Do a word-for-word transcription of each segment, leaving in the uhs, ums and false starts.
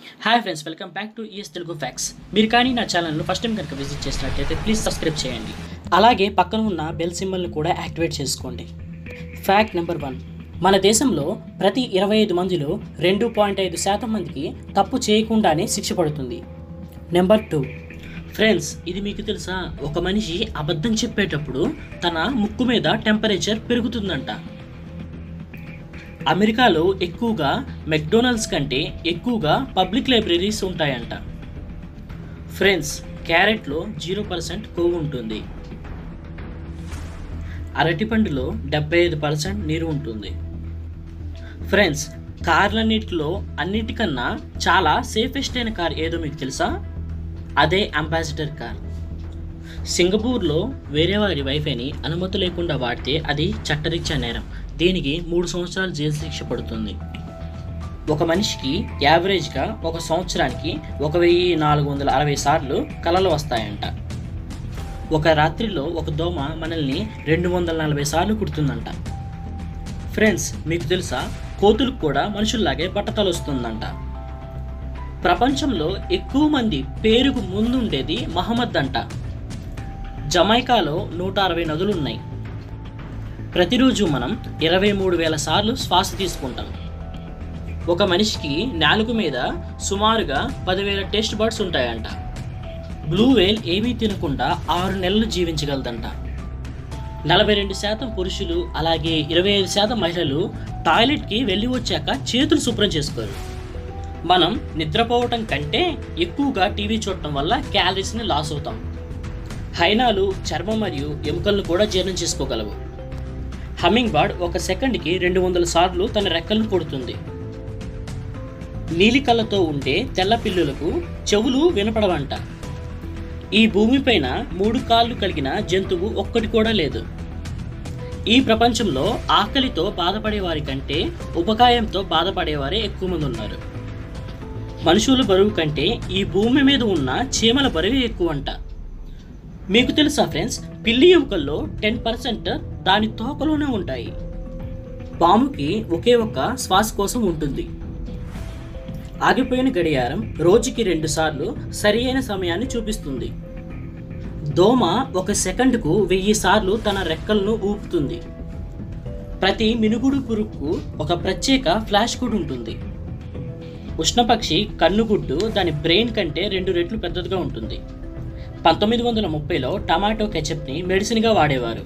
Hi friends, welcome back to ES Telugu facts. మీరు కానీ నా ఛానల్ను ఫస్ట్ టైం కనుక విజిట్ చేసినట్లయితే ప్లీజ్ సబ్స్క్రైబ్ చేయండి. అలాగే పక్కన ఉన్న బెల్ సింబల్ని కూడా యాక్టివేట్ చేసుకోండి. Fact number one. మన దేశంలో ప్రతి ఇరవై ఐదు మందిలో రెండు పాయింట్ ఐదు శాతం మందికి తప్పు చేయకుండానే శిక్ష పడుతుంది. Number two. ఫ్రెండ్స్, ఇది మీకు తెలుసా? ఒక మనిషి అబద్ధం చెప్పేటప్పుడు తన ముక్కు మీద టెంపరేచర్ పెరుగుతుందంట. అమెరికాలో ఎక్కువగా మెక్డొనాల్డ్స్ కంటే ఎక్కువగా పబ్లిక్ లైబ్రరీస్ ఉంటాయంట. ఫ్రెండ్స్, క్యారెట్లో జీరో పర్సెంట్ కొవ్వు ఉంటుంది. అరటిపండులో డెబ్బై ఐదు పర్సెంట్ నీరు ఉంటుంది. ఫ్రెండ్స్, కార్లన్నిటిలో అన్నిటికన్నా చాలా సేఫెస్ట్ అయిన కార్ ఏదో మీకు తెలుసా? అదే అంబాసిడర్ కార్. సింగపూర్లో వేరే వారి వైఫైని అనుమతి లేకుండా వాడితే అది చట్టరీత్యా నేరం. దీనికి మూడు సంవత్సరాలు జైలు శిక్ష పడుతుంది. ఒక మనిషికి యావరేజ్గా ఒక సంవత్సరానికి ఒక వెయ్యి నాలుగు వందల అరవై సార్లు కలలు వస్తాయంట. ఒక రాత్రిలో ఒక దోమ మనల్ని రెండు వందల నలభై సార్లు కుడుతుందంట. ఫ్రెండ్స్, మీకు తెలుసా? కోతులకు కూడా మనుషుల్లాగే బట్టతలు వస్తుందంట. ప్రపంచంలో ఎక్కువ మంది పేరుకు ముందుండేది మహమ్మద్ అంట. జమైకాలో నూట అరవై నదులున్నాయి. ప్రతిరోజు మనం ఇరవై మూడు వేల సార్లు శ్వాస తీసుకుంటాం. ఒక మనిషికి నాలుగు మీద సుమారుగా పదివేల టేస్ట్ బర్డ్స్ ఉంటాయంట. బ్లూ వేల్ ఏమీ తినకుండా ఆరు నెలలు జీవించగలదంట. నలభై రెండు శాతం పురుషులు అలాగే ఇరవై ఐదు శాతం మహిళలు టాయిలెట్కి వెళ్ళి వచ్చాక చేతులు శుభ్రం చేసుకోరు. మనం నిద్రపోవటం కంటే ఎక్కువగా టీవీ చూడటం వల్ల క్యాలరీస్ని లాస్ అవుతాం. హైనాలు చర్మం మరియు ఎముకలను కూడా జీర్ణం చేసుకోగలవు. హమ్మింగ్ బర్డ్ ఒక సెకండ్కి రెండు వందల సార్లు తన రెక్కలను కొడుతుంది. నీలి కళ్ళతో ఉండే తెల్ల పిల్లులకు చెవులు వినపడవంట. ఈ భూమిపైన మూడు కాళ్ళు కలిగిన జంతువు ఒక్కటి కూడా లేదు. ఈ ప్రపంచంలో ఆకలితో బాధపడే వారి కంటే ఉపకాయంతో బాధపడేవారే ఎక్కువ మంది ఉన్నారు. మనుషుల బరువు కంటే ఈ భూమి మీద ఉన్న చీమల బరువు ఎక్కువ అంట. మీకు తెలుసా ఫ్రెండ్స్? పిల్లి ఎముకల్లో టెన్ పర్సెంట్ దాని తోకలోనే ఉంటాయి. పాముకి ఒకే ఒక్క శ్వాస కోసం ఉంటుంది. ఆగిపోయిన గడియారం రోజుకి రెండు సార్లు సరి అయిన సమయాన్ని చూపిస్తుంది. దోమ ఒక సెకండ్కు వెయ్యి సార్లు తన రెక్కలను ఊపుతుంది. ప్రతి మినుగుడు పురుగుకు ఒక ప్రత్యేక ఫ్లాష్ కోడ్ ఉంటుంది. ఉష్ణపక్షి కన్నుగుడ్డు దాని బ్రెయిన్ కంటే రెండు రెట్లు పెద్దదిగా ఉంటుంది. పంతొమ్మిది వందల ముప్పైలో టమాటో కెచప్ని మెడిసిన్గా వాడేవారు.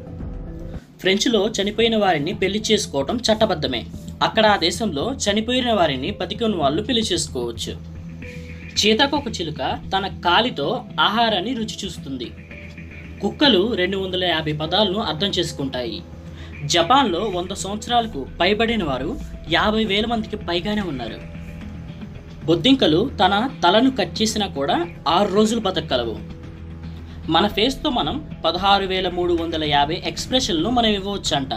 ఫ్రెంచ్లో చనిపోయిన వారిని పెళ్లి చేసుకోవటం చట్టబద్ధమే. అక్కడ ఆ దేశంలో చనిపోయిన వారిని బతికిన వాళ్ళు పెళ్లి చేసుకోవచ్చు. చీతాకొక చిలుక తన కాలితో ఆహారాన్ని రుచి చూస్తుంది. కుక్కలు రెండు వందల యాభై పదాలను అర్థం చేసుకుంటాయి. జపాన్లో వంద సంవత్సరాలకు పైబడిన వారు యాభై వేల మందికి పైగానే ఉన్నారు. బొద్దింకలు తన తలను కట్ చేసినా కూడా ఆరు రోజులు బతకగలవు. మన ఫేస్తో మనం పదహారు వేల మూడు వందల యాభై ఎక్స్ప్రెషన్లు మనం ఇవ్వవచ్చు అంట.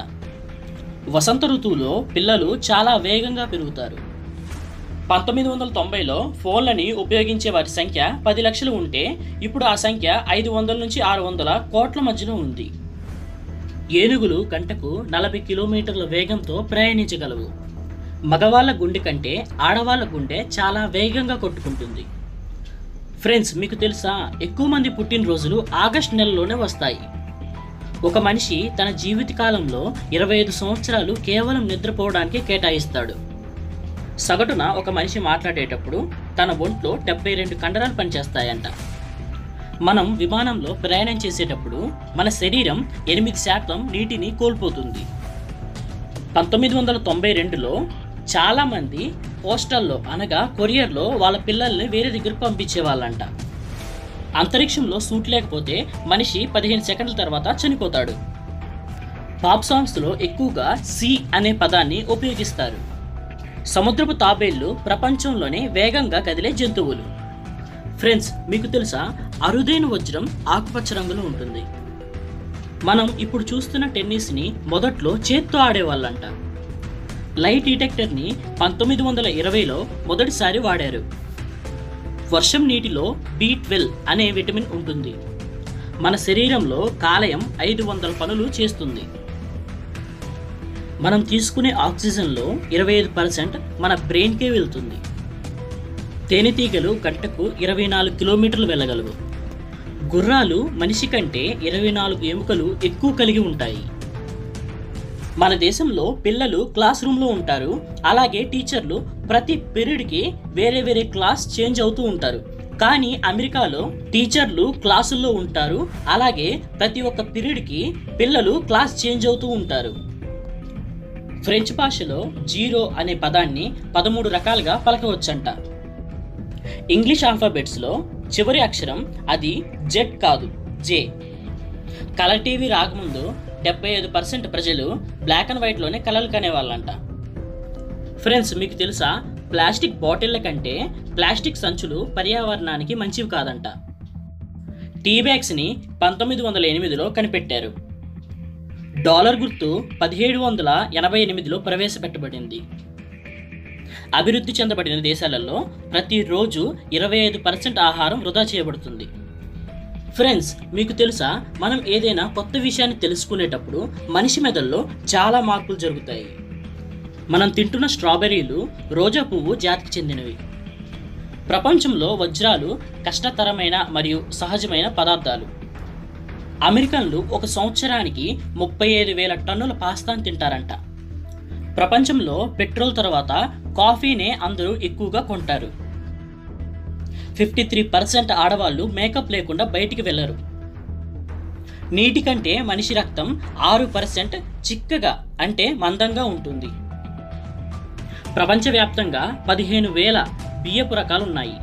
వసంత ఋతువులో పిల్లలు చాలా వేగంగా పెరుగుతారు. పంతొమ్మిది వందల తొంభైలో ఫోన్లని ఉపయోగించే వారి సంఖ్య పది లక్షలు ఉంటే ఇప్పుడు ఆ సంఖ్య ఐదు వందల నుంచి ఆరు వందల కోట్ల మధ్యలో ఉంది. ఏనుగులు గంటకు నలభై కిలోమీటర్ల వేగంతో ప్రయాణించగలవు. మగవాళ్ళ గుండె కంటే ఆడవాళ్ళ గుండె చాలా వేగంగా కొట్టుకుంటుంది. ఫ్రెండ్స్, మీకు తెలుసా? ఎక్కువ మంది పుట్టినరోజులు ఆగస్టు నెలలోనే వస్తాయి. ఒక మనిషి తన జీవితకాలంలో ఇరవై ఐదు సంవత్సరాలు కేవలం నిద్రపోవడానికి కేటాయిస్తాడు. సగటున ఒక మనిషి మాట్లాడేటప్పుడు తన ఒంట్లో డెబ్బై రెండు కండరాలు పనిచేస్తాయంట. మనం విమానంలో ప్రయాణం చేసేటప్పుడు మన శరీరం ఎనిమిది శాతం నీటిని కోల్పోతుంది. పంతొమ్మిది వందల తొంభై రెండులో చాలామంది పోస్టల్లో అనగా కొరియర్లో వాళ్ళ పిల్లల్ని వేరే దగ్గరకు పంపించేవాళ్ళంట. అంతరిక్షంలో సూట్ లేకపోతే మనిషి పదిహేను సెకండ్ల తర్వాత చనిపోతాడు. పాప్ సాంగ్స్లో ఎక్కువగా సీ అనే పదాన్ని ఉపయోగిస్తారు. సముద్రపు తాబేళ్లు ప్రపంచంలోనే వేగంగా కదిలే జంతువులు. ఫ్రెండ్స్, మీకు తెలుసా? అరుదైన వజ్రం ఆకుపచ్చ రంగులో ఉంటుంది. మనం ఇప్పుడు చూస్తున్న టెన్నిస్ని మొదట్లో చేత్తో ఆడేవాళ్ళంట. లైట్ డిటెక్టర్ని పంతొమ్మిది వందల ఇరవైలో మొదటిసారి వాడారు. వర్షం నీటిలో బి ట్వెల్వ్ అనే విటమిన్ ఉంటుంది. మన శరీరంలో కాలేయం ఐదు వందల పనులు చేస్తుంది. మనం తీసుకునే ఆక్సిజన్లో ఇరవై ఐదు పర్సెంట్ మన బ్రెయిన్కే వెళ్తుంది. తేనెటీగలు గంటకు ఇరవై నాలుగు కిలోమీటర్లు వెళ్ళగలవు. గుర్రాలు మనిషి కంటే ఇరవై నాలుగు ఎముకలు ఎక్కువ కలిగి ఉంటాయి. మన దేశంలో పిల్లలు క్లాస్ రూమ్లో ఉంటారు, అలాగే టీచర్లు ప్రతి పీరియడ్కి వేరే వేరే క్లాస్ చేంజ్ అవుతూ ఉంటారు. కానీ అమెరికాలో టీచర్లు క్లాసుల్లో ఉంటారు, అలాగే ప్రతి ఒక్క పీరియడ్కి పిల్లలు క్లాస్ చేంజ్ అవుతూ ఉంటారు. ఫ్రెంచ్ భాషలో జీరో అనే పదాన్ని పదమూడు రకాలుగా పలకవచ్చంట. ఇంగ్లీష్ ఆల్ఫాబెట్స్లో చివరి అక్షరం అది జెడ్ కాదు, జే. కలర్ టీవీ రాకముందు డెబ్బై ఐదు పర్సెంట్ ప్రజలు బ్లాక్ అండ్ వైట్లోనే కలలు కనేవాళ్ళంట. ఫ్రెండ్స్, మీకు తెలుసా, ప్లాస్టిక్ బాటిళ్ల కంటే ప్లాస్టిక్ సంచులు పర్యావరణానికి మంచివి కాదంట. టీ బ్యాగ్స్ని పంతొమ్మిది వందల ఎనిమిదిలో కనిపెట్టారు. డాలర్ గుర్తు పదిహేడు వందల ఎనభై ఎనిమిదిలో ప్రవేశపెట్టబడింది. అభివృద్ధి చెందబడిన దేశాలలో ప్రతిరోజు ఇరవై ఐదు పర్సెంట్ ఆహారం వృధా చేయబడుతుంది. ఫ్రెండ్స్, మీకు తెలుసా, మనం ఏదైనా కొత్త విషయాన్ని తెలుసుకునేటప్పుడు మనిషి మెదడులో చాలా మార్పులు జరుగుతాయి. మనం తింటున్న స్ట్రాబెర్రీలు రోజా పువ్వు జాతికి చెందినవి. ప్రపంచంలో వజ్రాలు కష్టతరమైన మరియు సహజమైన పదార్థాలు. అమెరికన్లు ఒక సంవత్సరానికి ముప్పై ఐదు వేల టన్నుల పాస్తాను తింటారంట. ప్రపంచంలో పెట్రోల్ తర్వాత కాఫీనే అందరూ ఎక్కువగా కొంటారు. ఫిఫ్టీ త్రీ పర్సెంట్ ఆడవాళ్ళు మేకప్ లేకుండా బయటికి వెళ్ళరు. నీటి కంటే మనిషి రక్తం ఆరు పర్సెంట్ చిక్కగా అంటే మందంగా ఉంటుంది. ప్రపంచవ్యాప్తంగా పదిహేను వేల బియ్యపు రకాలు ఉన్నాయి.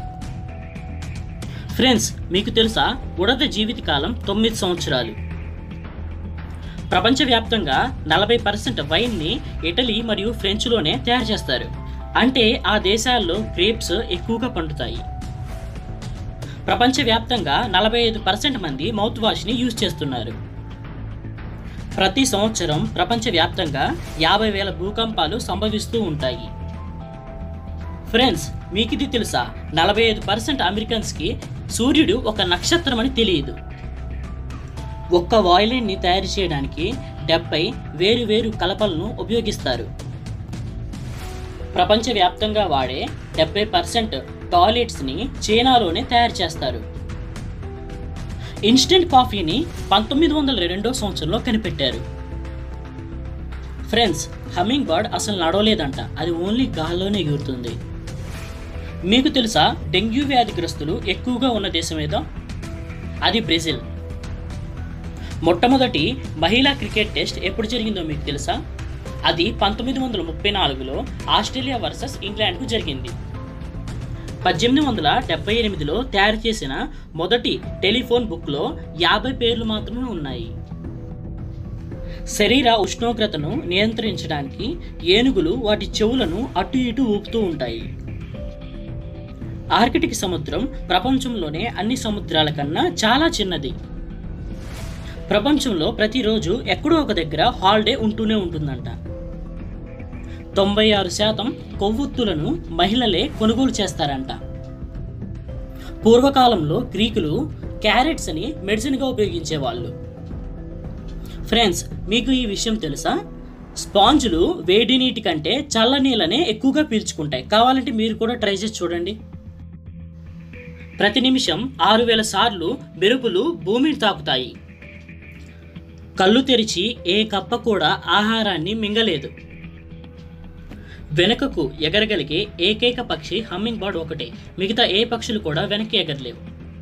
ఫ్రెండ్స్, మీకు తెలుసా, ఉడత జీవితకాలం తొమ్మిది సంవత్సరాలు. ప్రపంచవ్యాప్తంగా నలభై పర్సెంట్ వైన్ని ఇటలీ మరియు ఫ్రెంచ్లోనే తయారు చేస్తారు. అంటే ఆ దేశాల్లో గ్రేప్స్ ఎక్కువగా పండుతాయి. ప్రపంచవ్యాప్తంగా నలభై ఐదు పర్సెంట్ మంది మౌత్ వాష్ని యూజ్ చేస్తున్నారు. ప్రతి సంవత్సరం ప్రపంచవ్యాప్తంగా యాభై వేల భూకంపాలు సంభవిస్తూ ఉంటాయి. ఫ్రెండ్స్, మీకు ఇది తెలుసా, నలభై ఐదు పర్సెంట్ అమెరికన్స్కి సూర్యుడు ఒక నక్షత్రం అని తెలియదు. ఒక్క వాయిలిన్ని తయారు చేయడానికి డెబ్బై వేరు వేరు కలపలను ఉపయోగిస్తారు. ప్రపంచవ్యాప్తంగా వాడే డెబ్బై పర్సెంట్ టాయిలెట్స్ని చైనాలోనే తయారు చేస్తారు. ఇన్స్టెంట్ కాఫీని పంతొమ్మిది వందల రెండో సంవత్సరంలో కనిపెట్టారు. ఫ్రెండ్స్, హమ్మింగ్ బర్డ్ అసలు నడవలేదంట, అది ఓన్లీ గాల్లోనే ఎగురుతుంది. మీకు తెలుసా, డెంగ్యూ వ్యాధిగ్రస్తులు ఎక్కువగా ఉన్న దేశం ఏదో? అది బ్రెజిల్. మొట్టమొదటి మహిళా క్రికెట్ టెస్ట్ ఎప్పుడు జరిగిందో మీకు తెలుసా? అది పంతొమ్మిది వందల ముప్పై నాలుగులో ఆస్ట్రేలియా వర్సెస్ ఇంగ్లాండ్కు జరిగింది. పద్దెనిమిది వందల డెబ్బై ఎనిమిదిలో తయారు చేసిన మొదటి టెలిఫోన్ బుక్లో యాభై పేర్లు మాత్రమే ఉన్నాయి. శరీర ఉష్ణోగ్రతను నియంత్రించడానికి ఏనుగులు వాటి చెవులను అటు ఇటు ఊపుతూ ఉంటాయి. ఆర్కిటిక్ సముద్రం ప్రపంచంలోనే అన్ని సముద్రాల కన్నా చాలా చిన్నది. ప్రపంచంలో ప్రతిరోజు ఎక్కడో ఒక దగ్గర హాలిడే ఉంటూనే ఉంటుందంట. తొంభై ఆరు శాతం కొవ్వొత్తులను మహిళలే కొనుగోలు చేస్తారంట. పూర్వకాలంలో గ్రీకులు క్యారెట్స్ అని మెడిసిన్గా ఉపయోగించేవాళ్ళు. ఫ్రెండ్స్, మీకు ఈ విషయం తెలుసా? స్పాంజులు వేడి నీటి కంటే చల్ల నీళ్ళనే ఎక్కువగా పీల్చుకుంటాయి. కావాలంటే మీరు కూడా ట్రై చేసి చూడండి. ప్రతి నిమిషం ఆరు వేల సార్లు మెరుపులు భూమిని తాకుతాయి. కళ్ళు తెరిచి ఏ కప్ప కూడా ఆహారాన్ని మింగలేదు. వెనుకకు ఎగరగలిగే ఏకైక పక్షి హమ్మింగ్ బర్డ్ ఒకటే. మిగతా ఏ పక్షులు కూడా వెనక్కి ఎగరలేవు.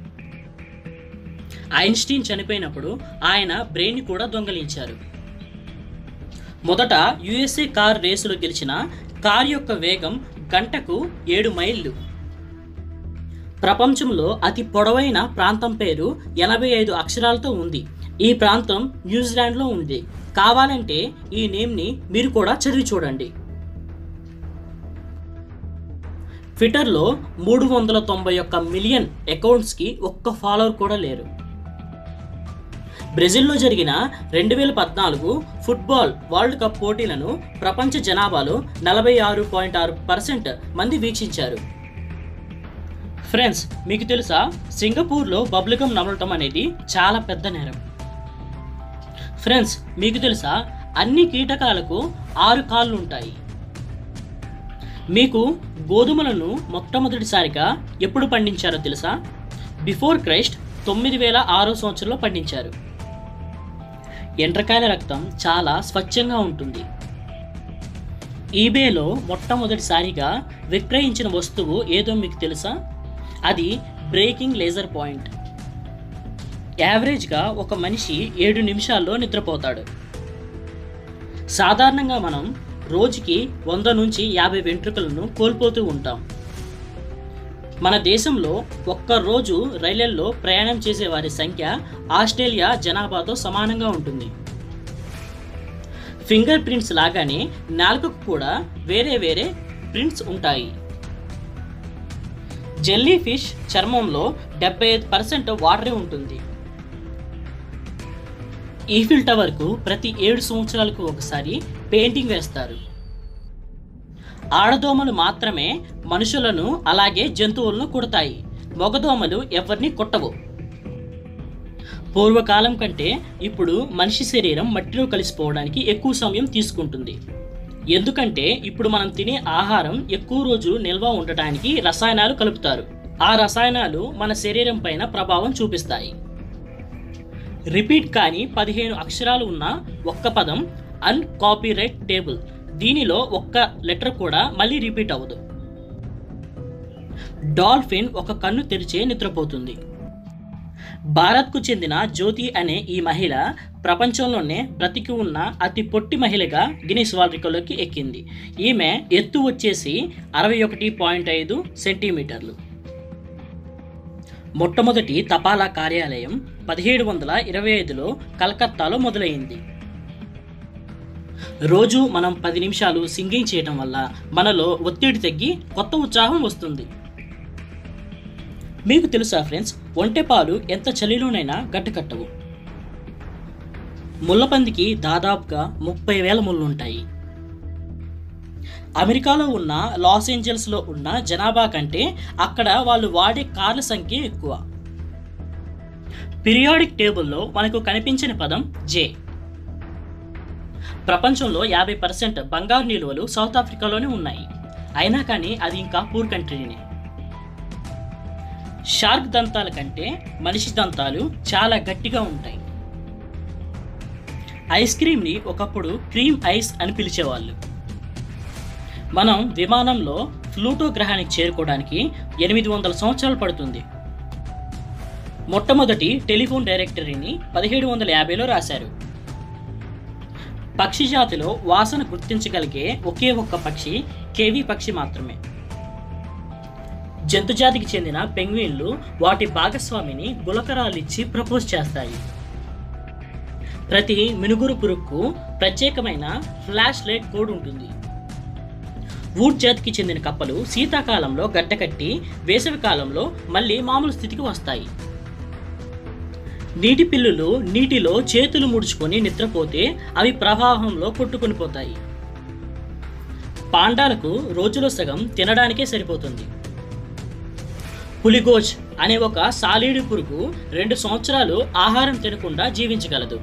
ఐన్స్టీన్ చనిపోయినప్పుడు ఆయన బ్రెయిన్ కూడా దొంగలించారు. మొదట యుఎస్ఏ కార్ రేసులో గెలిచిన కార్ యొక్క వేగం గంటకు ఏడు మైళ్ళు. ప్రపంచంలో అతి పొడవైన ప్రాంతం పేరు ఎనభై ఐదు అక్షరాలతో ఉంది. ఈ ప్రాంతం న్యూజిలాండ్లో ఉంది. కావాలంటే ఈ నేమ్ని మీరు కూడా చదివి చూడండి. ట్విట్టర్లో మూడు వందల తొంభై ఒక్క మిలియన్ అకౌంట్స్కి ఒక్క ఫాలోవర్ కూడా లేరు. బ్రెజిల్లో జరిగిన రెండు వేల పద్నాలుగు ఫుట్బాల్ వరల్డ్ కప్ పోటీలను ప్రపంచ జనాభాలో నలభై ఆరు పాయింట్ ఆరు పర్సెంట్ మంది వీక్షించారు. ఫ్రెండ్స్, మీకు తెలుసా, సింగపూర్లో బబ్లిగం నమలటం అనేది చాలా పెద్ద నేరం. ఫ్రెండ్స్, మీకు తెలుసా, అన్ని కీటకాలకు ఆరు కాళ్ళు ఉంటాయి. మీకు గోధుమలను మొట్టమొదటిసారిగా ఎప్పుడు పండించారో తెలుసా? బిఫోర్ క్రైస్ట్ తొమ్మిది వేల ఆరో సంవత్సరంలో పండించారు. ఎండ్రకాయల రక్తం చాలా స్వచ్ఛంగా ఉంటుంది. ఈబేలో మొట్టమొదటిసారిగా విక్రయించిన వస్తువు ఏదో మీకు తెలుసా? అది బ్రేకింగ్ లేజర్ పాయింట్. యావరేజ్గా ఒక మనిషి ఏడు నిమిషాల్లో నిద్రపోతాడు. సాధారణంగా మనం రోజుకి వంద నుంచి యాభై వెంట్రుకలను కోల్పోతూ ఉంటాం. మన దేశంలో ఒక్కరోజు రైళ్లల్లో ప్రయాణం చేసే వారి సంఖ్య ఆస్ట్రేలియా జనాభాతో సమానంగా ఉంటుంది. ఫింగర్ ప్రింట్స్ లాగానే నాలుకకు కూడా వేరే వేరే ప్రింట్స్ ఉంటాయి. జెల్లీ ఫిష్ చర్మంలో డెబ్బై ఐదు పర్సెంట్ వాటరే ఉంటుంది. ఈఫిల్ టవర్కు ప్రతి ఏడు సంవత్సరాలకు ఒకసారి పెయింటింగ్ వేస్తారు. ఆడదోమలు మాత్రమే మనుషులను అలాగే జంతువులను కుడతాయి. మగదోమలు ఎవరిని కొట్టవు. పూర్వకాలం కంటే ఇప్పుడు మనిషి శరీరం మట్టిలో కలిసిపోవడానికి ఎక్కువ సమయం తీసుకుంటుంది. ఎందుకంటే ఇప్పుడు మనం తినే ఆహారం ఎక్కువ రోజులు నిల్వ ఉండటానికి రసాయనాలు కలుపుతారు. ఆ రసాయనాలు మన శరీరం పైన ప్రభావం చూపిస్తాయి. రిపీట్ కాని పదిహేను అక్షరాలు ఉన్న ఒక్క పదం అన్కాపీరైట్ టేబుల్. దీనిలో ఒక్క లెటర్ కూడా మళ్ళీ రిపీట్ అవ్వదు. డాల్ఫిన్ ఒక కన్ను తెరిచే నిద్రపోతుంది. భారత్కు చెందిన జ్యోతి అనే ఈ మహిళ ప్రపంచంలోనే బ్రతికి ఉన్న అతి పొట్టి మహిళగా గిన్నిస్ వరల్డ్ రికార్డులోకి ఎక్కింది. ఈమె ఎత్తు వచ్చేసి అరవై ఒకటి పాయింట్ ఐదు సెంటీమీటర్లు. మొట్టమొదటి తపాలా కార్యాలయం పదిహేడు వందల ఇరవై ఐదులో కలకత్తాలో మొదలైంది. రోజు మనం పది నిమిషాలు సింగింగ్ చేయడం వల్ల మనలో ఒత్తిడి తగ్గి కొత్త ఉత్సాహం వస్తుంది. మీకు తెలుసా ఫ్రెండ్స్, ఒంటెపాలు ఎంత చలిలోనైనా గడ్డకట్టవు. ముళ్ళపందికి దాదాపుగా ముప్పై వేల ముళ్ళుంటాయి. అమెరికాలో ఉన్న లాస్ ఏంజల్స్లో ఉన్న జనాభా కంటే అక్కడ వాళ్ళు వాడే కార్ల సంఖ్య ఎక్కువ. పీరియాడిక్ టేబుల్లో మనకు కనిపించిన పదం జే. ప్రపంచంలో యాభై పర్సెంట్ బంగారు నిల్వలు సౌత్ ఆఫ్రికాలోనే ఉన్నాయి. అయినా కానీ అది ఇంకా పూర్ కంట్రీనే. షార్క్ దంతాల కంటే మనిషి దంతాలు చాలా గట్టిగా ఉంటాయి. ఐస్ క్రీమ్ని ఒకప్పుడు క్రీమ్ ఐస్ అని పిలిచేవాళ్ళు. మనం విమానంలో ప్లూటో గ్రహానికి చేరుకోవడానికి ఎనిమిది వందల సంవత్సరాలు పడుతుంది. మొట్టమొదటి టెలిఫోన్ డైరెక్టరీని పదిహేడు వందల యాభైలో రాశారు. పక్షి జాతిలో వాసన గుర్తించగలిగే ఒకే ఒక్క పక్షి కేవీ పక్షి మాత్రమే. జంతుజాతికి చెందిన పెంగ్విన్లు వాటి భాగస్వామిని గులకరాలిచ్చి ప్రపోజ్ చేస్తాయి. ప్రతి మినుగురు పురుగుకు ప్రత్యేకమైన ఫ్లాష్ లైట్ కోడ్ ఉంటుంది. వూడ్ జాతికి చెందిన కప్పలు శీతాకాలంలో గడ్డకట్టి వేసవి కాలంలో మళ్ళీ మామూలు స్థితికి వస్తాయి. నీటి పిల్లులు నీటిలో చేతులు ముడుచుకొని నిద్రపోతే అవి ప్రవాహంలో కొట్టుకొని పోతాయి. పాండాలకు రోజులో సగం తినడానికే సరిపోతుంది. పులిగోచ్ అనే ఒక సాలీడు పురుగు రెండు సంవత్సరాలు ఆహారం తినకుండా జీవించగలదు.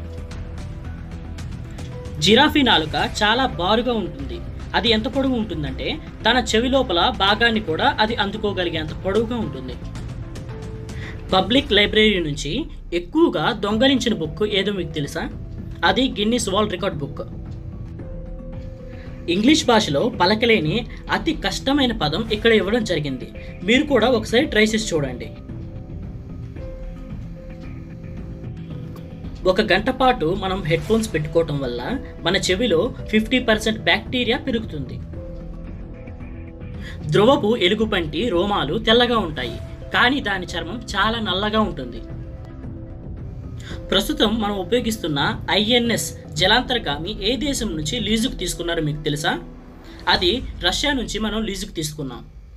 జిరాఫీ నాలుక చాలా బారుగా ఉంటుంది. అది ఎంత పొడవు ఉంటుందంటే తన చెవి లోపల భాగాన్ని కూడా అది అందుకోగలిగేంత పొడవుగా ఉంటుంది. పబ్లిక్ లైబ్రరీ నుంచి ఎక్కువగా దొంగలించిన బుక్ ఏదో మీకు తెలుసా? అది Guinness world record book. English భాషలో పలకలేని అతి కష్టమైన పదం ఇక్కడ ఇవ్వడం జరిగింది. మీరు కూడా ఒకసారి ట్రై చేసి చూడండి. ఒక గంట పాటు మనం హెడ్ ఫోన్స్ పెట్టుకోవటం వల్ల మన చెవిలో ఫిఫ్టీ పర్సెంట్ బ్యాక్టీరియా పెరుగుతుంది. ధ్రువపు ఎలుగుబంటి రోమాలు తెల్లగా ఉంటాయి, కానీ దాని చర్మం చాలా నల్లగా ఉంటుంది. ప్రస్తుతం మనం ఉపయోగిస్తున్న ఐఎన్ఎస్ జలాంతర్గామి ఏ దేశం నుంచి లీజుకు తీసుకున్నారో మీకు తెలుసా? అది రష్యా నుంచి మనం లీజుకు తీసుకున్నాం.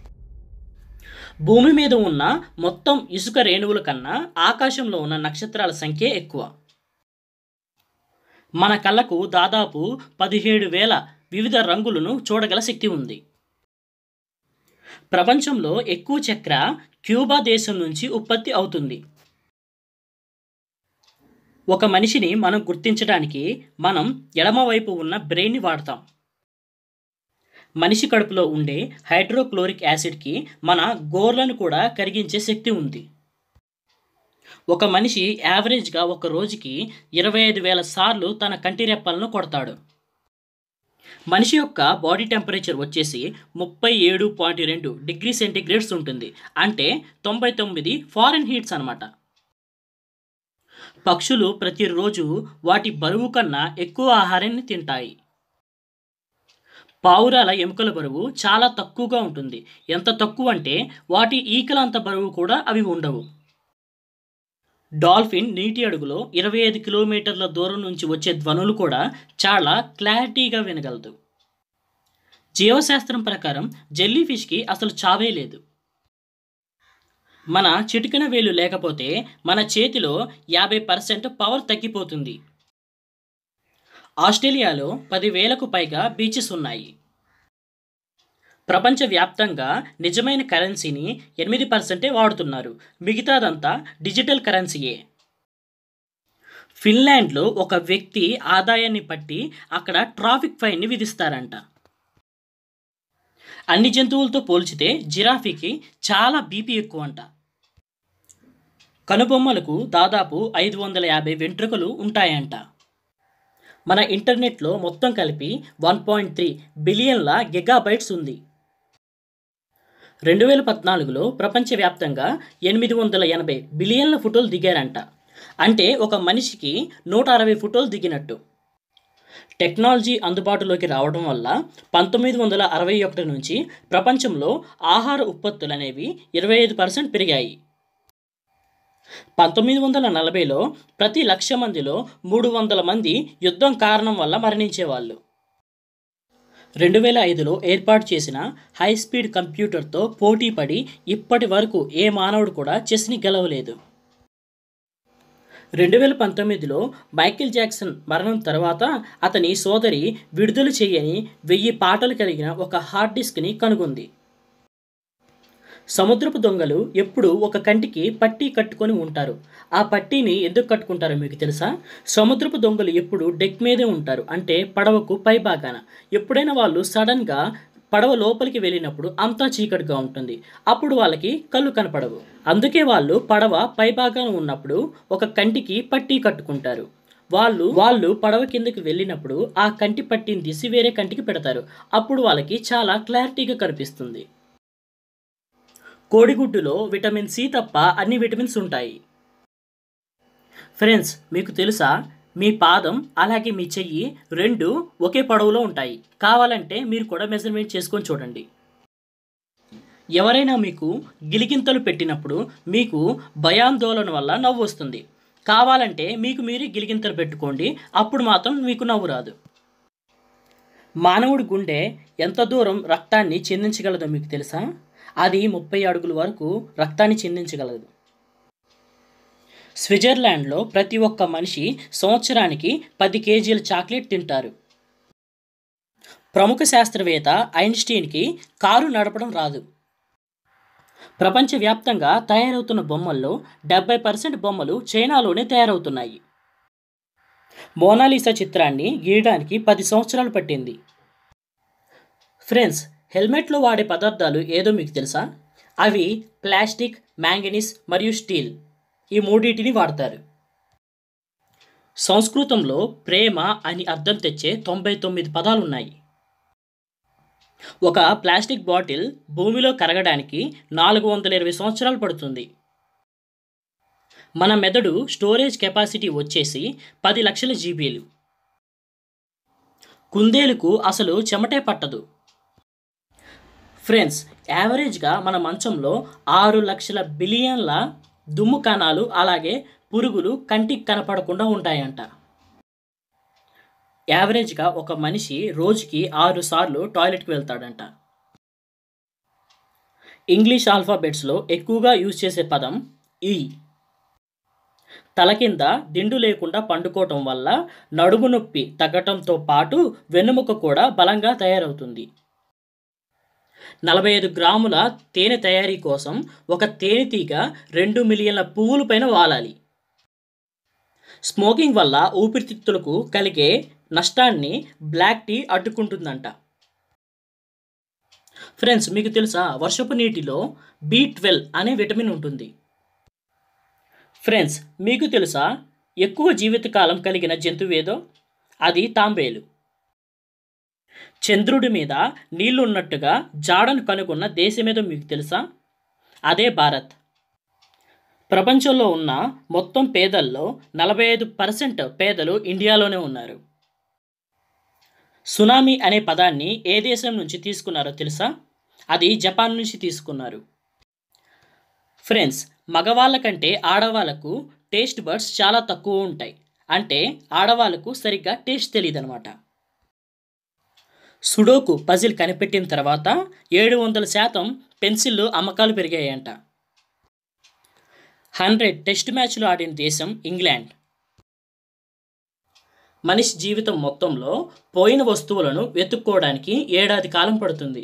భూమి మీద ఉన్న మొత్తం ఇసుక రేణువుల కన్నా ఆకాశంలో ఉన్న నక్షత్రాల సంఖ్య ఎక్కువ. మన కళ్ళకు దాదాపు పదిహేడు వేల వివిధ రంగులను చూడగల శక్తి ఉంది. ప్రపంచంలో ఎక్కువ చక్కెర క్యూబా దేశం నుంచి ఉత్పత్తి అవుతుంది. ఒక మనిషిని మనం గుర్తించడానికి మనం ఎడమవైపు ఉన్న బ్రెయిన్ని వాడతాం. మనిషి కడుపులో ఉండే హైడ్రోక్లోరిక్ యాసిడ్కి మన గోర్లను కూడా కరిగించే శక్తి ఉంది. ఒక మనిషి యావరేజ్గా ఒక రోజుకి ఇరవై ఐదు వేల సార్లు తన కంటి రెప్పలను కొడతాడు. మనిషి యొక్క బాడీ టెంపరేచర్ వచ్చేసి ముప్పై ఏడు పాయింట్ రెండు డిగ్రీ సెంటీగ్రేడ్స్ ఉంటుంది. అంటే తొంభై తొమ్మిది ఫారెన్ హీట్స్ అనమాట. పక్షులు ప్రతిరోజు వాటి బరువు కన్నా ఎక్కువ ఆహారాన్ని తింటాయి. పావురాల ఎముకల బరువు చాలా తక్కువగా ఉంటుంది. ఎంత తక్కువ అంటే వాటి ఈకలంత బరువు కూడా అవి ఉండవు. డాల్ఫిన్ నీటి అడుగులో ఇరవై ఐదు కిలోమీటర్ల దూరం నుంచి వచ్చే ధ్వనులు కూడా చాలా క్లారిటీగా వినగలదు. జీవశాస్త్రం ప్రకారం జెల్లీ ఫిష్కి అసలు చావే లేదు. మన చిటికెన వేలు లేకపోతే మన చేతిలో యాభై పర్సెంట్ పవర్ తగ్గిపోతుంది. ఆస్ట్రేలియాలో పదివేలకు పైగా బీచెస్ ఉన్నాయి. ప్రపంచవ్యాప్తంగా నిజమైన కరెన్సీని ఎనిమిది పర్సెంటే వాడుతున్నారు. మిగతాదంతా డిజిటల్ కరెన్సీయే. ఫిన్లాండ్లో ఒక వ్యక్తి ఆదాయాన్ని బట్టి అక్కడ ట్రాఫిక్ ఫైన్ని విధిస్తారంట. అన్ని జంతువులతో పోల్చితే జిరాఫీకి చాలా బీపీ ఎక్కువ అంట. కనుబొమ్మలకు దాదాపు ఐదు వందల యాభై వెంట్రుకలు ఉంటాయంట. మన ఇంటర్నెట్లో మొత్తం కలిపి వన్ పాయింట్ త్రీ బిలియన్ల గిగాబైట్స్ ఉంది. రెండు వేల పద్నాలుగులో ప్రపంచవ్యాప్తంగా ఎనిమిది వందల ఎనభై బిలియన్ల ఫోటోలు దిగారంట. అంటే ఒక మనిషికి నూట అరవై ఫోటోలు దిగినట్టు. టెక్నాలజీ అందుబాటులోకి రావడం వల్ల పంతొమ్మిది వందల అరవై ఒకటి నుంచి ప్రపంచంలో ఆహార ఉత్పత్తులు అనేవి ఇరవై ఐదు పర్సెంట్ పెరిగాయి. పంతొమ్మిది వందల నలభైలో ప్రతి లక్ష మందిలో మూడు వందల మంది యుద్ధం కారణం వల్ల మరణించేవాళ్ళు. రెండు వేల ఐదులో ఏర్పాటు చేసిన హై స్పీడ్ కంప్యూటర్తో పోటీ పడి ఇప్పటి వరకు ఏ మానవుడు కూడా చెస్ని గెలవలేదు. రెండు వేల పంతొమ్మిదిలో మైకేల్ జాక్సన్ మరణం తర్వాత అతని సోదరి విడుదల చేయని వెయ్యి పాటలు కలిగిన ఒక హార్డ్ డిస్క్ని కనుగొంది. సముద్రపు దొంగలు ఎప్పుడు ఒక కంటికి పట్టీ కట్టుకొని ఉంటారు. ఆ పట్టీని ఎందుకు కట్టుకుంటారో మీకు తెలుసా? సముద్రపు దొంగలు ఎప్పుడు డెక్ మీదే ఉంటారు, అంటే పడవకు పై భాగాన. ఎప్పుడైనా వాళ్ళు సడన్గా పడవ లోపలికి వెళ్ళినప్పుడు అంతా చీకటిగా ఉంటుంది. అప్పుడు వాళ్ళకి కళ్ళు కనపడవు. అందుకే వాళ్ళు పడవ పై భాగాన ఉన్నప్పుడు ఒక కంటికి పట్టీ కట్టుకుంటారు. వాళ్ళు వాళ్ళు పడవ కిందకి వెళ్ళినప్పుడు ఆ కంటి పట్టీని తీసి వేరే కంటికి పెడతారు. అప్పుడు వాళ్ళకి చాలా క్లారిటీగా కనిపిస్తుంది. కోడిగుడ్డులో విటమిన్ సి తప్ప అన్ని విటమిన్స్ ఉంటాయి. ఫ్రెండ్స్, మీకు తెలుసా, మీ పాదం అలాగే మీ చెయ్యి రెండు ఒకే పొడవులో ఉంటాయి. కావాలంటే మీరు కూడా మెజర్మెంట్ చేసుకొని చూడండి. ఎవరైనా మీకు గిలిగింతలు పెట్టినప్పుడు మీకు భయాందోళన వల్ల నవ్వు వస్తుంది. కావాలంటే మీకు మీరు గిలిగింతలు పెట్టుకోండి, అప్పుడు మాత్రం మీకు నవ్వు రాదు. మానవుడి గుండె ఎంత దూరం రక్తాన్ని చిందించగలదో మీకు తెలుసా? అది ముప్పై అడుగుల వరకు రక్తాన్ని చిందించగలదు. స్విట్జర్లాండ్లో ప్రతి ఒక్క మనిషి సంవత్సరానికి పది కేజీల చాక్లెట్ తింటారు. ప్రముఖ శాస్త్రవేత్త ఐన్స్టీన్కి కారు నడపడం రాదు. ప్రపంచవ్యాప్తంగా తయారవుతున్న బొమ్మల్లో డెబ్బై పర్సెంట్ బొమ్మలు చైనాలోనే తయారవుతున్నాయి. మోనాలిసా చిత్రాన్ని గీయడానికి పది సంవత్సరాలు పట్టింది. ఫ్రెండ్స్, హెల్మెట్లో వాడే పదార్థాలు ఏదో మీకు తెలుసా? అవి ప్లాస్టిక్, మ్యాంగనీస్ మరియు స్టీల్, ఈ మూడింటిని వాడతారు. సంస్కృతంలో ప్రేమ అని అర్థం తెచ్చే తొంభై తొమ్మిది పదాలున్నాయి. ఒక ప్లాస్టిక్ బాటిల్ భూమిలో కరగడానికి నాలుగు వందల ఇరవై సంవత్సరాలు పడుతుంది. మన మెదడు స్టోరేజ్ కెపాసిటీ వచ్చేసి పది లక్షల జీబీలు. కుందేలుకు అసలు చెమటే పట్టదు. ఫ్రెండ్స్, యావరేజ్గా మన మంచంలో ఆరు లక్షల బిలియన్ల దుమ్ము కణాలు అలాగే పురుగులు కంటికి కనపడకుండా ఉంటాయంట. యావరేజ్గా ఒక మనిషి రోజుకి ఆరు సార్లు టాయిలెట్కి వెళ్తాడంట. ఇంగ్లీష్ ఆల్ఫాబెట్స్లో ఎక్కువగా యూజ్ చేసే పదం ఈ. తల కింద దిండు లేకుండా పండుకోవటం వల్ల నడుము నొప్పి తగ్గటంతో పాటు వెన్నుముక కూడా బలంగా తయారవుతుంది. నలభై ఐదు గ్రాముల తేనె తయారీ కోసం ఒక తేనెటీగ రెండు మిలియన్ల పువ్వుల పైన వాలాలి. స్మోకింగ్ వల్ల ఊపిరితిత్తులకు కలిగే నష్టాన్ని బ్లాక్ టీ అడ్డుకుంటుందంట. ఫ్రెండ్స్, మీకు తెలుసా వర్షపు నీటిలో బి ట్వెల్వ్ అనే విటమిన్ ఉంటుంది. ఫ్రెండ్స్, మీకు తెలుసా ఎక్కువ జీవితకాలం కలిగిన జంతువు ఏదో? అది తాంబేలు. చంద్రుడి మీద నీళ్లు ఉన్నట్టుగా జాడను కనుగొన్న దేశమేదో మీకు తెలుసా? అదే భారత్. ప్రపంచంలో ఉన్న మొత్తం పేదల్లో నలభై ఐదు పర్సెంట్ పేదలు ఇండియాలోనే ఉన్నారు. సునామీ అనే పదాన్ని ఏ దేశం నుంచి తీసుకున్నారో తెలుసా? అది జపాన్ నుంచి తీసుకున్నారు. ఫ్రెండ్స్, మగవాళ్ళ కంటే ఆడవాళ్ళకు టేస్ట్ బడ్స్ చాలా తక్కువ ఉంటాయి. అంటే ఆడవాళ్ళకు సరిగ్గా టేస్ట్ తెలియదు అనమాట. సుడోకు పజిల్ కనిపెట్టిన తర్వాత ఏడు వందల శాతం పెన్సిళ్ళు అమ్మకాలు పెరిగాయంట. హండ్రెడ్ టెస్ట్ మ్యాచ్లు ఆడిన దేశం ఇంగ్లాండ్. మనిషి జీవితం మొత్తంలో పోయిన వస్తువులను వెతుక్కోవడానికి ఏడాది కాలం పడుతుంది.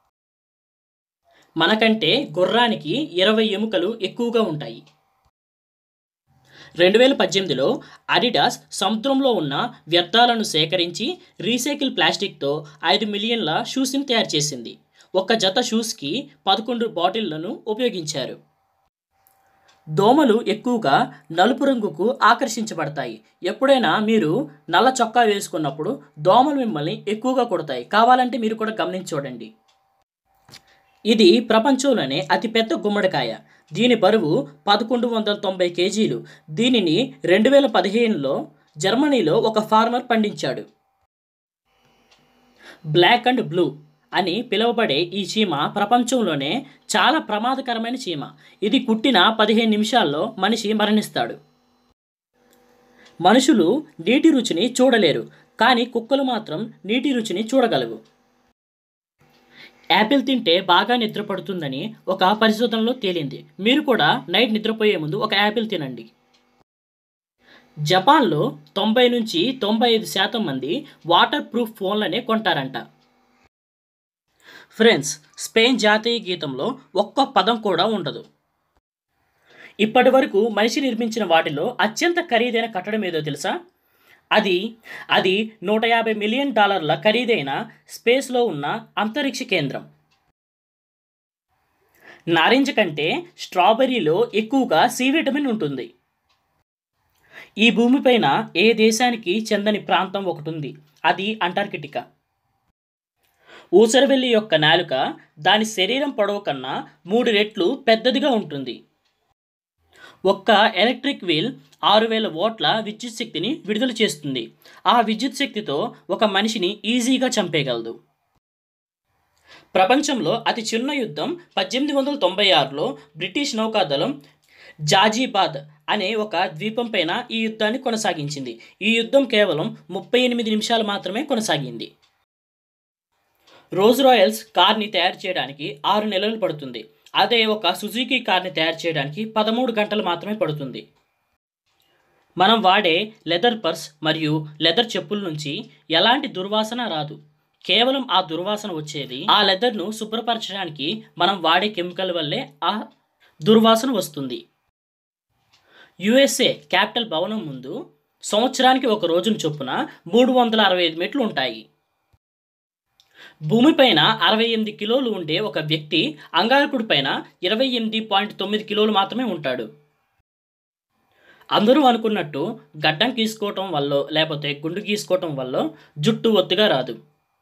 మనకంటే గుర్రానికి ఇరవై ఎముకలు ఎక్కువగా ఉంటాయి. రెండు వేల పద్దెనిమిదిలో అడిడాస్ సముద్రంలో ఉన్న వ్యర్థాలను సేకరించి రీసైకిల్ ప్లాస్టిక్తో ఐదు మిలియన్ల షూస్ని తయారు చేసింది. ఒక్క జత షూస్కి పదకొండు బాటిళ్లను ఉపయోగించారు. దోమలు ఎక్కువగా నలుపు రంగుకు ఆకర్షించబడతాయి. ఎప్పుడైనా మీరు నల్ల చొక్కా వేసుకున్నప్పుడు దోమలు మిమ్మల్ని ఎక్కువగా కొడతాయి. కావాలంటే మీరు కూడా గమనించి చూడండి. ఇది ప్రపంచంలోనే అతిపెద్ద గుమ్మడికాయ. దీని బరువు పదకొండు వందల తొంభై కేజీలు. దీనిని రెండు వేల పదిహేనులో జర్మనీలో ఒక ఫార్మర్ పండించాడు. బ్లాక్ అండ్ బ్లూ అని పిలువబడే ఈ చీమ ప్రపంచంలోనే చాలా ప్రమాదకరమైన చీమ. ఇది కుట్టిన పదిహేను నిమిషాల్లో మనిషి మరణిస్తాడు. మనుషులు నీటి రుచిని చూడలేరు, కానీ కుక్కలు మాత్రం నీటి రుచిని చూడగలవు. యాపిల్ తింటే బాగా నిద్ర పడుతుందని ఒక పరిశోధనలో తేలింది. మీరు కూడా నైట్ నిద్రపోయే ముందు ఒక యాపిల్ తినండి. జపాన్లో తొంభై నుంచి తొంభై ఐదు శాతం మంది వాటర్ ప్రూఫ్ ఫోన్లనే కొంటారంట. ఫ్రెండ్స్, స్పెయిన్ జాతీయ గీతంలో ఒక్క పదం కూడా ఉండదు. ఇప్పటి వరకు మనిషి నిర్మించిన వాటిలో అత్యంత ఖరీదైన కట్టడం ఏదో తెలుసా? అది అది నూట యాభై మిలియన్ డాలర్ల ఖరీదైన స్పేస్లో ఉన్న అంతరిక్ష కేంద్రం. నారింజ కంటే స్ట్రాబెర్రీలో ఎక్కువగా సి విటమిన్ ఉంటుంది. ఈ భూమిపైన ఏ దేశానికి చెందని ప్రాంతం ఒకటి ఉంది. అది అంటార్కిటికా. ఊసరవెల్లి యొక్క నాలుక దాని శరీరం పొడవు కన్నా మూడు రెట్లు పెద్దదిగా ఉంటుంది. ఒక్క ఎలక్ట్రిక్ వీల్ ఆరు వేల వాట్ల విద్యుత్ శక్తిని విడుదల చేస్తుంది. ఆ విద్యుత్ శక్తితో ఒక మనిషిని ఈజీగా చంపేయగలదు. ప్రపంచంలో అతి చిన్న యుద్ధం పద్దెనిమిది వందల తొంభై ఆరులో బ్రిటిష్ నౌకాదళం జాజీబాద్ అనే ఒక ద్వీపం పైన ఈ యుద్ధాన్ని కొనసాగించింది. ఈ యుద్ధం కేవలం ముప్పై ఎనిమిది నిమిషాలు మాత్రమే కొనసాగింది. రోల్స్ రాయల్స్ కార్ని తయారు చేయడానికి ఆరు నెలలు పడుతుంది. అదే ఒక సుజుకి కార్ని తయారు చేయడానికి పదమూడు గంటలు మాత్రమే పడుతుంది. మనం వాడే లెదర్ పర్స్ మరియు లెదర్ చెప్పుల నుంచి ఎలాంటి దుర్వాసన రాదు. కేవలం ఆ దుర్వాసన వచ్చేది ఆ లెదర్ను శుభ్రపరచడానికి మనం వాడే కెమికల్ వల్లే ఆ దుర్వాసన వస్తుంది. యుఎస్ఏ క్యాపిటల్ భవనం ముందు సంవత్సరానికి ఒక రోజును చొప్పున మూడు వందల అరవై ఐదు మెట్లు ఉంటాయి. భూమిపైన అరవై ఎనిమిది కిలోలు ఉండే ఒక వ్యక్తి అంగారకుడి పైన ఇరవై ఎనిమిది పాయింట్ తొమ్మిది కిలోలు మాత్రమే ఉంటాడు. అందరూ అనుకున్నట్టు గడ్డం గీసుకోవటం వల్ల లేకపోతే గుండు గీసుకోవటం వల్ల జుట్టు ఒత్తుగా రాదు.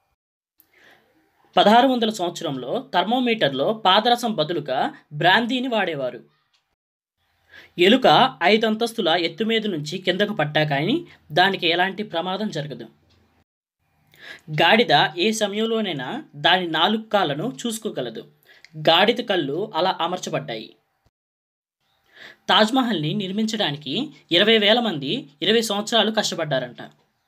పదహారు వందల సంవత్సరంలో థర్మోమీటర్లో పాదరసం బదులుగా బ్రాందీని వాడేవారు. ఎలుక ఐదు అంతస్తుల ఎత్తు మీద నుంచి కిందకు పట్టా కానీ దానికి ఎలాంటి ప్రమాదం జరగదు. గాడిద ఏ సమయంలోనైనా దాని నాలుగు కాళ్ళను చూసుకోగలదు. గాడిద కళ్ళు అలా అమర్చబడ్డాయి. తాజ్మహల్ని నిర్మించడానికి ఇరవై వేల మంది ఇరవై సంవత్సరాలు కష్టపడ్డారంట.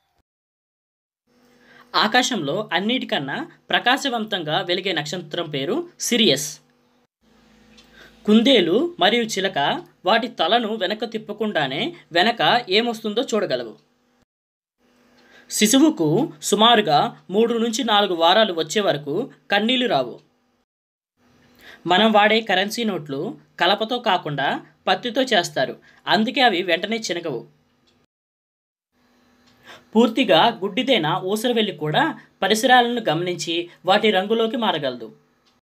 ఆకాశంలో అన్నిటికన్నా ప్రకాశవంతంగా వెలిగే నక్షత్రం పేరు సిరియస్. కుందేలు మరియు చిలక వాటి తలను వెనక తిప్పకుండానే వెనక ఏమొస్తుందో చూడగలవు. శిశువుకు సుమారుగా మూడు నుంచి నాలుగు వారాలు వచ్చే వరకు కన్నీళ్లు రావు. మనం వాడే కరెన్సీ నోట్లు కలపతో కాకుండా పత్తితో చేస్తారు. అందుకే అవి వెంటనే చినగవు. పూర్తిగా గుడ్డిదైన ఊసరవెల్లి కూడా పరిసరాలను గమనించి వాటి రంగులోకి మారగలదు.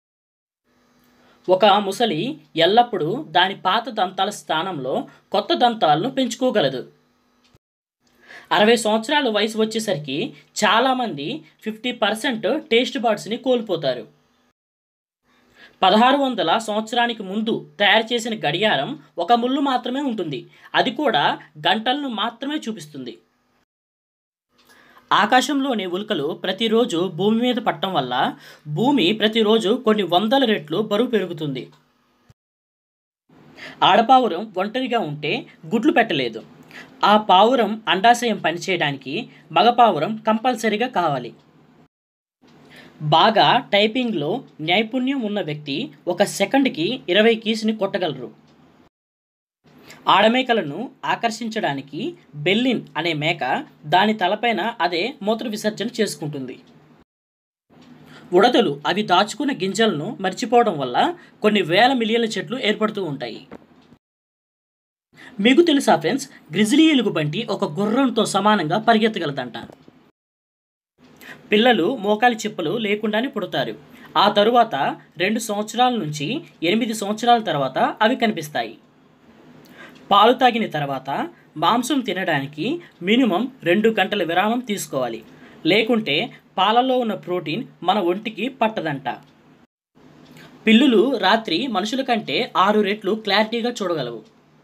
ఒక ముసలి ఎల్లప్పుడూ దాని పాత దంతాల స్థానంలో కొత్త దంతాలను పెంచుకోగలదు. అరవై సంవత్సరాల వయసు వచ్చేసరికి చాలామంది ఫిఫ్టీ పర్సెంట్ టేస్ట్ బడ్స్ని కోల్పోతారు. పదహారు వందల సంవత్సరానికి ముందు తయారు చేసిన గడియారం ఒక ముళ్ళు మాత్రమే ఉంటుంది. అది కూడా గంటలను మాత్రమే చూపిస్తుంది. ఆకాశంలోని ఉల్కలు ప్రతిరోజు భూమి మీద పడటం వల్ల భూమి ప్రతిరోజు కొన్ని వందల రెట్లు బరువు పెరుగుతుంది. ఆడపావురం ఒంటరిగా ఉంటే గుడ్లు పెట్టలేదు. ఆ పావురం అండాశయం పనిచేయడానికి మగపావురం కంపల్సరీగా కావాలి. బాగా టైపింగ్లో నైపుణ్యం ఉన్న వ్యక్తి ఒక సెకండ్కి ఇరవై కీస్ని కొట్టగలరు. ఆడమేకలను ఆకర్షించడానికి బెల్లిన్ అనే మేక దాని తలపైన అదే మూత్ర విసర్జన చేసుకుంటుంది. ఉడతలు అవి దాచుకున్న గింజలను మర్చిపోవడం వల్ల కొన్ని వేల మిలియన్ల చెట్లు ఏర్పడుతూ ఉంటాయి. మీకు తెలుసా ఫ్రెండ్స్, గ్రిజిలీ ఎలుగుబంటి ఒక గుర్రంతో సమానంగా పరిగెత్తగలదంట. పిల్లలు మోకాలి చిప్పలు లేకుండానే పుడతారు. ఆ తరువాత రెండు సంవత్సరాల నుంచి ఎనిమిది సంవత్సరాల తర్వాత అవి కనిపిస్తాయి. పాలు తాగిన తర్వాత మాంసం తినడానికి మినిమం రెండు గంటల విరామం తీసుకోవాలి. లేకుంటే పాలలో ఉన్న ప్రోటీన్ మన ఒంటికి పట్టదంట. పిల్లులు రాత్రి మనుషుల కంటే ఆరు రెట్లు క్లారిటీగా చూడగలవు.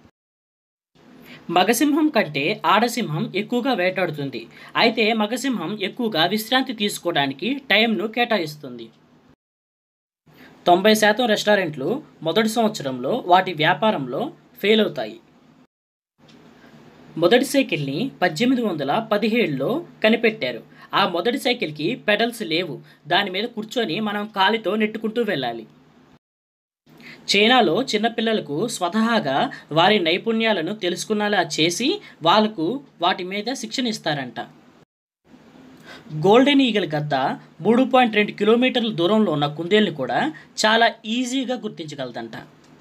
మగసింహం కంటే ఆడసింహం ఎక్కువగా వేటాడుతుంది. అయితే మగసింహం ఎక్కువగా విశ్రాంతి తీసుకోవడానికి టైంను కేటాయిస్తుంది. తొంభై శాతం రెస్టారెంట్లు మొదటి సంవత్సరంలో వాటి వ్యాపారంలో ఫెయిల్ అవుతాయి. మొదటి సైకిల్ని పద్దెనిమిది వందల పదిహేడులో కనిపెట్టారు. ఆ మొదటి సైకిల్కి పెడల్స్ లేవు. దాని మీద కూర్చొని మనం కాలితో నెట్టుకుంటూ వెళ్ళాలి. చైనాలో చిన్నపిల్లలకు స్వతహాగా వారి నైపుణ్యాలను తెలుసుకునేలా చేసి వాళ్ళకు వాటి మీద శిక్షణ ఇస్తారంట. గోల్డెన్ ఈగల్ గద్ద మూడు పాయింట్ రెండు కిలోమీటర్ల దూరంలో ఉన్న కుందేల్ని కూడా చాలా ఈజీగా గుర్తించగలదంట.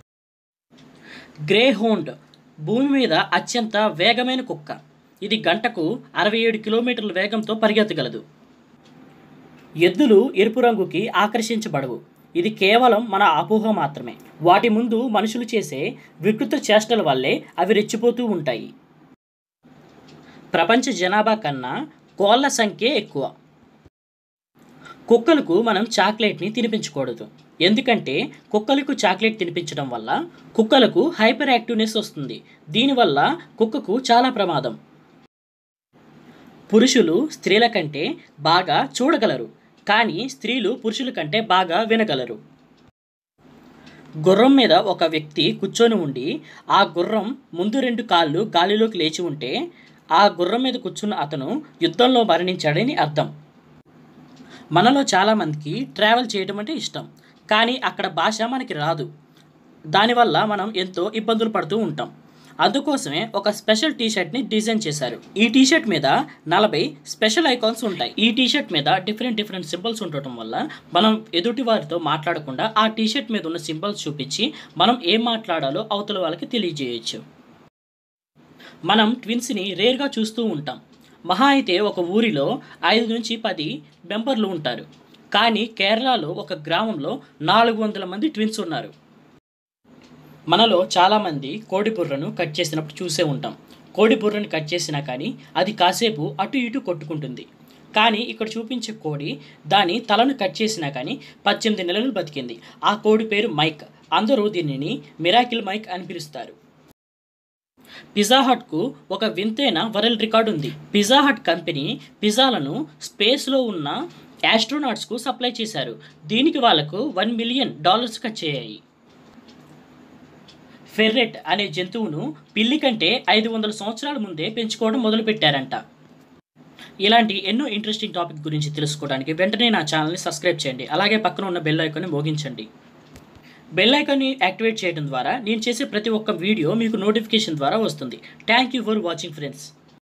గ్రే హౌండ్ భూమి మీద అత్యంత వేగమైన కుక్క. ఇది గంటకు అరవై ఏడు కిలోమీటర్ల వేగంతో పరిగెత్తగలదు. ఎద్దులు ఎరుపు రంగుకి ఆకర్షించబడవు. ఇది కేవలం మన అపోహ మాత్రమే. వాటి ముందు మనుషులు చేసే వికృత చేష్టల వల్లే అవి రెచ్చిపోతూ ఉంటాయి. ప్రపంచ జనాభా కన్నా కోళ్ళ సంఖ్య ఎక్కువ. కుక్కలకు మనం చాక్లెట్ని తినిపించకూడదు. ఎందుకంటే కుక్కలకు చాక్లెట్ తినిపించడం వల్ల కుక్కలకు హైపర్ యాక్టివ్నెస్ వస్తుంది. దీనివల్ల కుక్కకు చాలా ప్రమాదం. పురుషులు స్త్రీల కంటే బాగా చూడగలరు, కానీ స్త్రీలు పురుషుల కంటే బాగా వినగలరు. గుర్రం మీద ఒక వ్యక్తి కూర్చొని ఉండి ఆ గుర్రం ముందు రెండు కాళ్ళు గాలిలోకి లేచి ఉంటే ఆ గుర్రం మీద కూర్చున్న అతను యుద్ధంలో మరణించాడని అర్థం. మనలో చాలామందికి ట్రావెల్ చేయడం అంటే ఇష్టం, కానీ అక్కడ భాష మనకి రాదు. దానివల్ల మనం ఎంతో ఇబ్బందులు పడుతూ ఉంటాం. అందుకోసమే ఒక స్పెషల్ టీషర్ట్ని డిజైన్ చేశారు. ఈ టీషర్ట్ మీద నలభై స్పెషల్ ఐకాన్స్ ఉంటాయి. ఈ టీషర్ట్ మీద డిఫరెంట్ డిఫరెంట్ సింబల్స్ ఉండటం వల్ల మనం ఎదుటి వారితో మాట్లాడకుండా ఆ టీషర్ట్ మీద ఉన్న సింబల్స్ చూపించి మనం ఏం మాట్లాడాలో అవతల వాళ్ళకి తెలియజేయచ్చు. మనం ట్విన్స్ని రేర్గా చూస్తూ ఉంటాం. మహా అయితే ఒక ఊరిలో ఐదు నుంచి పది మెంబర్లు ఉంటారు. కానీ కేరళలో ఒక గ్రామంలో నాలుగు వందల మంది ట్విన్స్ ఉన్నారు. మనలో చాలామంది కోడి బుర్రను కట్ చేసినప్పుడు చూసే ఉంటాం. కోడి బుర్రను కట్ చేసినా కానీ అది కాసేపు అటు ఇటు కొట్టుకుంటుంది. కానీ ఇక్కడ చూపించే కోడి దాని తలను కట్ చేసినా కానీ పద్దెనిమిది నెలలు బతికింది. ఆ కోడి పేరు మైక్. అందరూ దీనిని మిరాకిల్ మైక్ అని పిలుస్తారు. పిజ్జా హట్కు ఒక వింతైన వరల్డ్ రికార్డు ఉంది. పిజ్జా హట్ కంపెనీ పిజ్జాలను స్పేస్లో ఉన్న యాస్ట్రోనాట్స్కు సప్లై చేశారు. దీనికి వాళ్లకు వన్ మిలియన్ డాలర్స్ ఖర్చయ్యాయి. ఫెర్రెట్ అనే జంతువును పిల్లి కంటే ఐదు వందల సంవత్సరాల ముందే పెంచుకోవడం మొదలుపెట్టారంట. ఇలాంటి ఎన్నో ఇంట్రెస్టింగ్ టాపిక్ గురించి తెలుసుకోవడానికి వెంటనే నా ఛానల్ని సబ్స్క్రైబ్ చేయండి. అలాగే పక్కన ఉన్న బెల్ ఐకాన్ని మోగించండి. బెల్ ఐకాన్ని యాక్టివేట్ చేయడం ద్వారా నేను చేసే ప్రతి ఒక్క వీడియో మీకు నోటిఫికేషన్ ద్వారా వస్తుంది. Thank you for watching friends.